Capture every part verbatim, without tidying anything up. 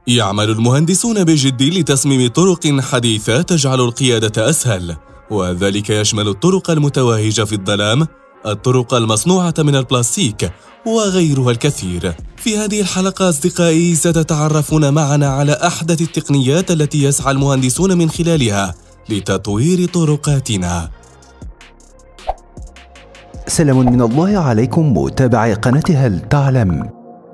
يعمل المهندسون بجد لتصميم طرق حديثة تجعل القيادة أسهل، وذلك يشمل الطرق المتوهجة في الظلام، الطرق المصنوعة من البلاستيك، وغيرها الكثير. في هذه الحلقة أصدقائي ستتعرفون معنا على أحدث التقنيات التي يسعى المهندسون من خلالها لتطوير طرقاتنا. سلام من الله عليكم متابعي قناة هل تعلم.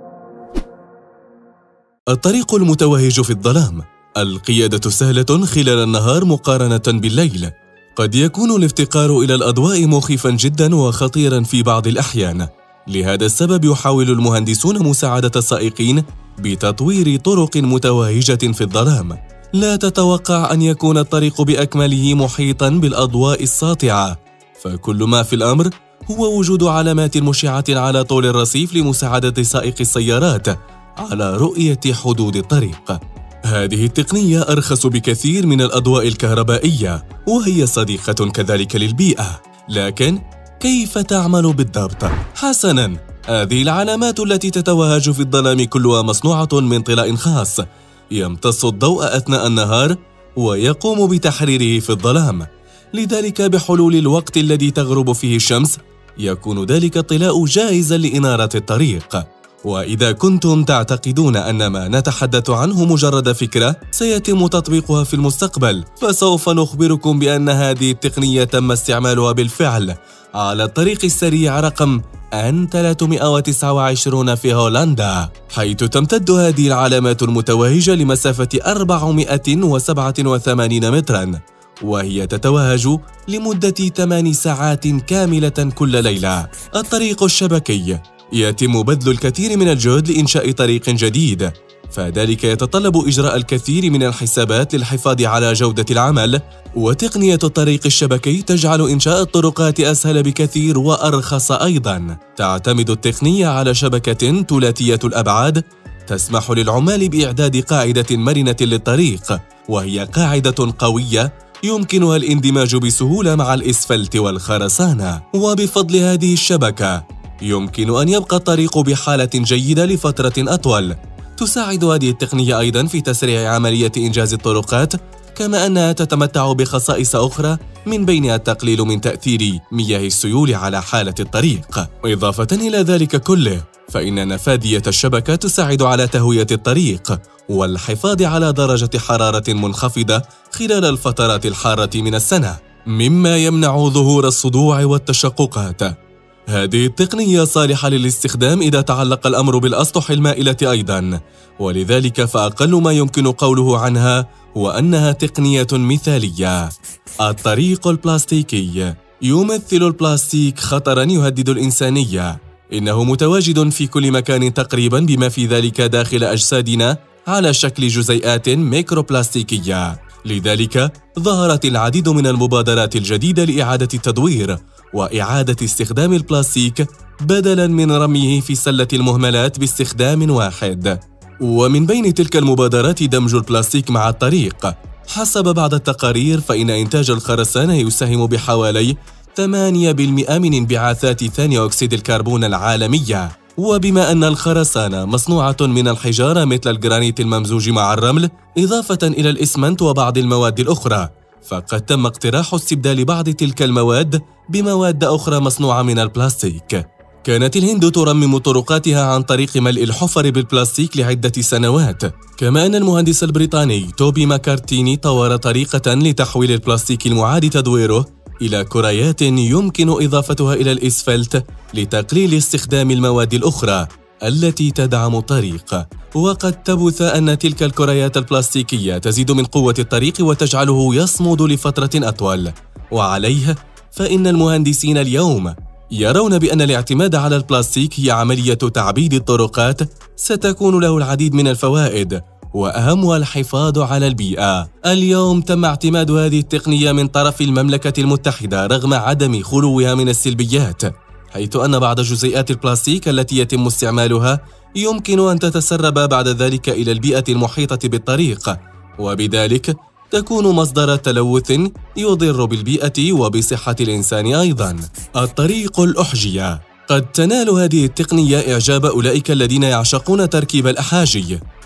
الطريق المتوهج في الظلام. القيادة سهلة خلال النهار مقارنة بالليل. قد يكون الافتقار إلى الأضواء مخيفا جدا وخطيرا في بعض الأحيان. لهذا السبب يحاول المهندسون مساعدة السائقين بتطوير طرق متوهجة في الظلام. لا تتوقع أن يكون الطريق بأكمله محيطا بالأضواء الساطعة، فكل ما في الأمر هو وجود علامات مشعة على طول الرصيف لمساعدة سائق السيارات على رؤية حدود الطريق. هذه التقنية أرخص بكثير من الأضواء الكهربائية، وهي صديقة كذلك للبيئة. لكن كيف تعمل بالضبط؟ حسناً، هذه العلامات التي تتوهج في الظلام كلها مصنوعة من طلاء خاص يمتص الضوء أثناء النهار ويقوم بتحريره في الظلام. لذلك بحلول الوقت الذي تغرب فيه الشمس يكون ذلك الطلاء جاهزاً لإنارة الطريق. وإذا كنتم تعتقدون أن ما نتحدث عنه مجرد فكرة سيتم تطبيقها في المستقبل، فسوف نخبركم بأن هذه التقنية تم استعمالها بالفعل على الطريق السريع رقم إن ثلاثمائة وتسعة وعشرين في هولندا، حيث تمتد هذه العلامات المتوهجة لمسافة أربعمائة وسبعة وثمانين متراً، وهي تتوهج لمدة ثمان ساعات كاملة كل ليلة. الطريق الشبكي. يتم بذل الكثير من الجهد لإنشاء طريق جديد، فذلك يتطلب إجراء الكثير من الحسابات للحفاظ على جودة العمل. وتقنية الطريق الشبكي تجعل إنشاء الطرقات أسهل بكثير وأرخص أيضاً. تعتمد التقنية على شبكة ثلاثية الأبعاد تسمح للعمال بإعداد قاعدة مرنة للطريق، وهي قاعدة قوية يمكنها الاندماج بسهولة مع الإسفلت والخرسانة. وبفضل هذه الشبكة يمكن أن يبقى الطريق بحالة جيدة لفترة أطول. تساعد هذه التقنية أيضاً في تسريع عملية إنجاز الطرقات، كما أنها تتمتع بخصائص أخرى من بينها التقليل من تأثير مياه السيول على حالة الطريق. إضافة إلى ذلك كله، فإن نفاذية الشبكة تساعد على تهوية الطريق والحفاظ على درجة حرارة منخفضة خلال الفترات الحارة من السنة، مما يمنع ظهور الصدوع والتشققات. هذه التقنية صالحة للاستخدام إذا تعلق الأمر بالأسطح المائلة أيضاً، ولذلك فأقل ما يمكن قوله عنها هو أنها تقنية مثالية. الطريق البلاستيكي. يمثل البلاستيك خطراً يهدد الإنسانية. إنه متواجد في كل مكان تقريباً، بما في ذلك داخل أجسادنا على شكل جزيئات ميكروبلاستيكية. لذلك ظهرت العديد من المبادرات الجديدة لإعادة التدوير وإعادة استخدام البلاستيك بدلاً من رميه في سلة المهملات باستخدام واحد. ومن بين تلك المبادرات دمج البلاستيك مع الطريق. حسب بعض التقارير فإن إنتاج الخرسانة يساهم بحوالي ثمانية بالمئة من انبعاثات ثاني أكسيد الكربون العالمية. وبما أن الخرسانة مصنوعة من الحجارة مثل الجرانيت الممزوج مع الرمل إضافة إلى الإسمنت وبعض المواد الأخرى، فقد تم اقتراح استبدال بعض تلك المواد بمواد أخرى مصنوعة من البلاستيك. كانت الهند ترمم طرقاتها عن طريق ملء الحفر بالبلاستيك لعدة سنوات، كما أن المهندس البريطاني توبي ماكارتيني طور طريقة لتحويل البلاستيك المعاد تدويره إلى كريات يمكن إضافتها إلى الإسفلت لتقليل استخدام المواد الأخرى التي تدعم الطريق. وقد تبث أن تلك الكريات البلاستيكية تزيد من قوة الطريق وتجعله يصمد لفترة أطول. وعليه فإن المهندسين اليوم يرون بأن الاعتماد على البلاستيك هي عملية تعبيد الطرقات ستكون له العديد من الفوائد، وأهمها الحفاظ على البيئة. اليوم تم اعتماد هذه التقنية من طرف المملكة المتحدة رغم عدم خلوها من السلبيات، حيث أن بعض جزيئات البلاستيك التي يتم استعمالها يمكن أن تتسرب بعد ذلك إلى البيئة المحيطة بالطريق، وبذلك تكون مصدر تلوث يضر بالبيئة وبصحة الإنسان أيضاً. الطريق الأحجية. قد تنال هذه التقنية إعجاب أولئك الذين يعشقون تركيب الأحاجي،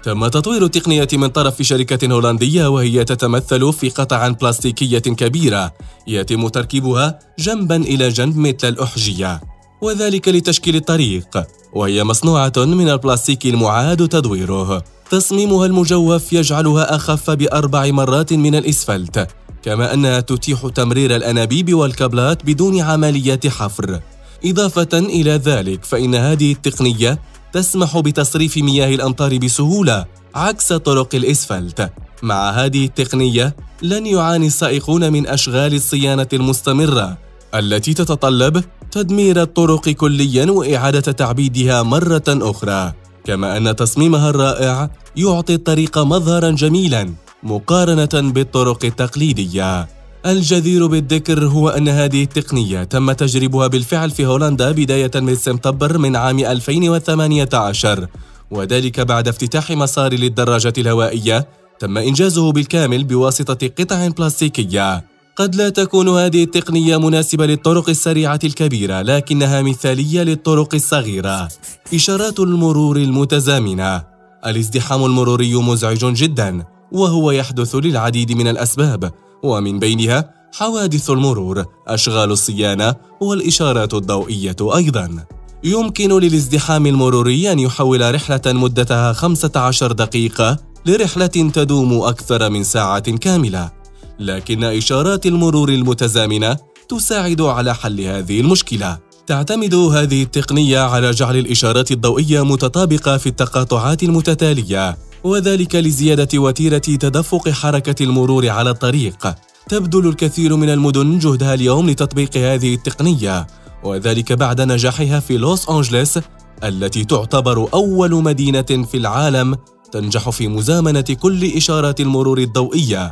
تم تطوير التقنية من طرف شركة هولندية، وهي تتمثل في قطع بلاستيكية كبيرة يتم تركيبها جنباً إلى جنب مثل الأحجية، وذلك لتشكيل الطريق، وهي مصنوعة من البلاستيك المعاد تدويره. تصميمها المجوف يجعلها أخف بأربع مرات من الإسفلت، كما أنها تتيح تمرير الأنابيب والكابلات بدون عملية حفر. إضافة إلى ذلك فإن هذه التقنية تسمح بتصريف مياه الأمطار بسهولة عكس طرق الإسفلت. مع هذه التقنية لن يعاني السائقون من أشغال الصيانة المستمرة التي تتطلب تدمير الطرق كلياً وإعادة تعبيدها مرة أخرى، كما أن تصميمها الرائع يعطي الطريق مظهراً جميلاً مقارنة بالطرق التقليدية. الجدير بالذكر هو أن هذه التقنية تم تجريبها بالفعل في هولندا بداية من سبتمبر من عام ألفين وثمانية عشر، وذلك بعد افتتاح مسار للدراجة الهوائية تم إنجازه بالكامل بواسطة قطع بلاستيكية. قد لا تكون هذه التقنية مناسبة للطرق السريعة الكبيرة، لكنها مثالية للطرق الصغيرة. إشارات المرور المتزامنة. الازدحام المروري مزعج جداً، وهو يحدث للعديد من الأسباب، ومن بينها حوادث المرور، أشغال الصيانة، والإشارات الضوئية أيضاً. يمكن للازدحام المروري أن يحول رحلة مدتها خمسة عشر دقيقة لرحلة تدوم أكثر من ساعة كاملة، لكن إشارات المرور المتزامنة تساعد على حل هذه المشكلة. تعتمد هذه التقنية على جعل الإشارات الضوئية متطابقة في التقاطعات المتتالية، وذلك لزيادة وتيرة تدفق حركة المرور على الطريق. تبذل الكثير من المدن جهدها اليوم لتطبيق هذه التقنية، وذلك بعد نجاحها في لوس أنجلوس التي تعتبر أول مدينة في العالم تنجح في مزامنة كل إشارات المرور الضوئية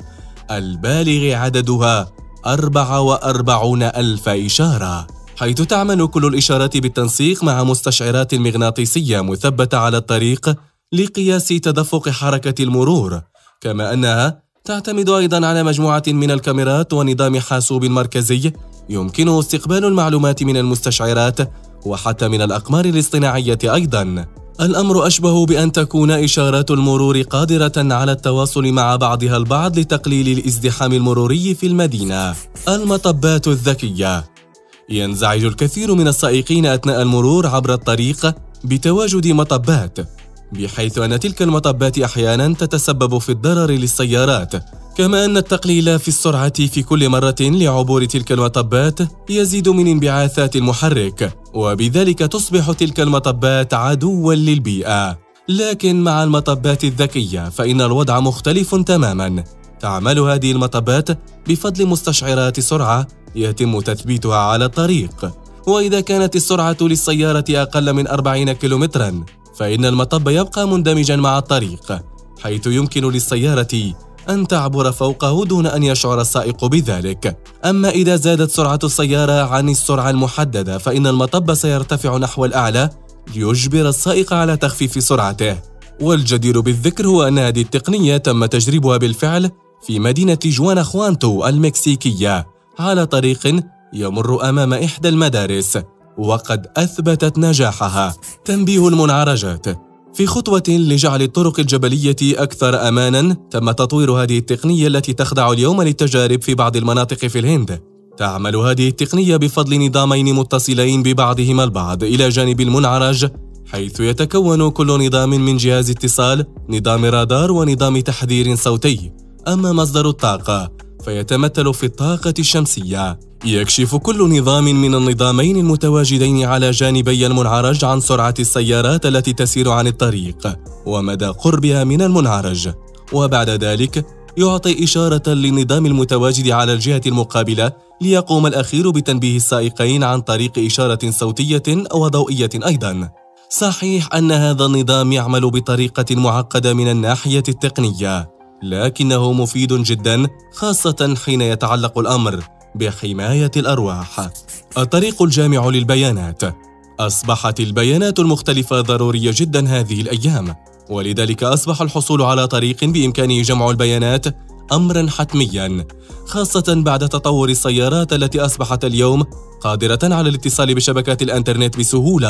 البالغ عددها أربعة وأربعين ألف إشارة، حيث تعمل كل الإشارات بالتنسيق مع مستشعرات مغناطيسية مثبتة على الطريق لقياس تدفق حركة المرور، كما أنها تعتمد أيضاً على مجموعة من الكاميرات ونظام حاسوب مركزي يمكنه استقبال المعلومات من المستشعرات وحتى من الأقمار الاصطناعية أيضاً. الأمر أشبه بأن تكون إشارات المرور قادرة على التواصل مع بعضها البعض لتقليل الازدحام المروري في المدينة. المطبات الذكية. ينزعج الكثير من السائقين أثناء المرور عبر الطريق بتواجد مطبات، بحيث أن تلك المطبات أحياناً تتسبب في الضرر للسيارات، كما أن التقليل في السرعة في كل مرة لعبور تلك المطبات يزيد من انبعاثات المحرك، وبذلك تصبح تلك المطبات عدواً للبيئة. لكن مع المطبات الذكية فإن الوضع مختلف تماماً. تعمل هذه المطبات بفضل مستشعرات سرعة يتم تثبيتها على الطريق، وإذا كانت السرعة للسيارة أقل من أربعين كيلومتراً فإن المطب يبقى مندمجاً مع الطريق، حيث يمكن للسيارة أن تعبر فوقه دون أن يشعر السائق بذلك. أما إذا زادت سرعة السيارة عن السرعة المحددة فإن المطب سيرتفع نحو الأعلى ليجبر السائق على تخفيف سرعته. والجدير بالذكر هو أن هذه التقنية تم تجريبها بالفعل في مدينة جواناخوانتو المكسيكية على طريق يمر أمام إحدى المدارس، وقد أثبتت نجاحها. تنبيه المنعرجات. في خطوة لجعل الطرق الجبلية أكثر أماناً تم تطوير هذه التقنية التي تخضع اليوم للتجارب في بعض المناطق في الهند. تعمل هذه التقنية بفضل نظامين متصلين ببعضهما البعض إلى جانب المنعرج، حيث يتكون كل نظام من جهاز اتصال، نظام رادار، ونظام تحذير صوتي. أما مصدر الطاقة فيتمثل في الطاقة الشمسية. يكشف كل نظام من النظامين المتواجدين على جانبي المنعرج عن سرعة السيارات التي تسير عن الطريق ومدى قربها من المنعرج، وبعد ذلك يعطي إشارة للنظام المتواجد على الجهة المقابلة ليقوم الأخير بتنبيه السائقين عن طريق إشارة صوتية وضوئية أيضاً. صحيح أن هذا النظام يعمل بطريقة معقدة من الناحية التقنية، لكنه مفيد جداً، خاصة حين يتعلق الأمر بحماية الأرواح. الطريق الجامع للبيانات. أصبحت البيانات المختلفة ضرورية جداً هذه الأيام، ولذلك أصبح الحصول على طريق بإمكانه جمع البيانات أمراً حتمياً، خاصة بعد تطور السيارات التي أصبحت اليوم قادرة على الاتصال بشبكات الإنترنت بسهولة،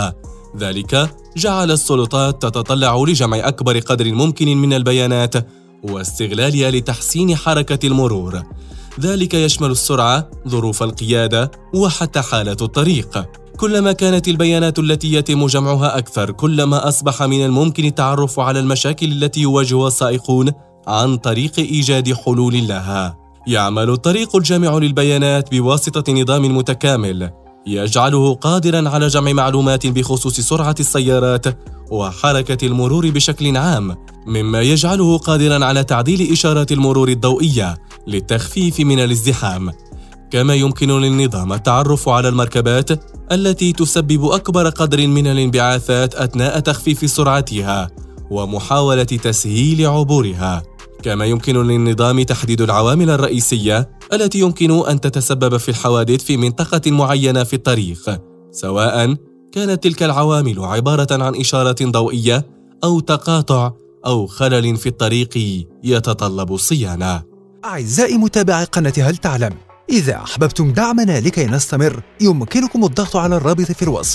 ذلك جعل السلطات تتطلع لجمع أكبر قدر ممكن من البيانات واستغلالها لتحسين حركة المرور. ذلك يشمل السرعة، ظروف القيادة، وحتى حالة الطريق. كلما كانت البيانات التي يتم جمعها أكثر، كلما أصبح من الممكن التعرف على المشاكل التي يواجهها السائقون عن طريق إيجاد حلول لها. يعمل الطريق الجامع للبيانات بواسطة نظام متكامل يجعله قادراً على جمع معلومات بخصوص سرعة السيارات وحركة المرور بشكل عام، مما يجعله قادراً على تعديل إشارات المرور الضوئية للتخفيف من الازدحام. كما يمكن للنظام التعرف على المركبات التي تسبب أكبر قدر من الانبعاثات أثناء تخفيف سرعتها ومحاولة تسهيل عبورها. كما يمكن للنظام تحديد العوامل الرئيسية التي يمكن أن تتسبب في الحوادث في منطقة معينة في الطريق، سواء كانت تلك العوامل عبارة عن إشارات ضوئية أو تقاطع أو خلل في الطريق يتطلب الصيانة. أعزائي متابعي قناة هل تعلم، إذا أحببتم دعمنا لكي نستمر يمكنكم الضغط على الرابط في الوصف.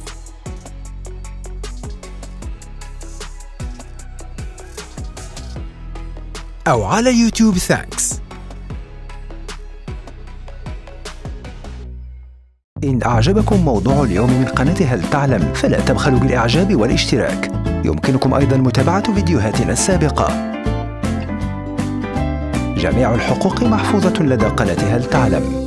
أو على يوتيوب ثانكس. إن أعجبكم موضوع اليوم من قناة هل تعلم فلا تبخلوا بالإعجاب والاشتراك. يمكنكم أيضا متابعة فيديوهاتنا السابقة. جميع الحقوق محفوظة لدى قناة هل تعلم.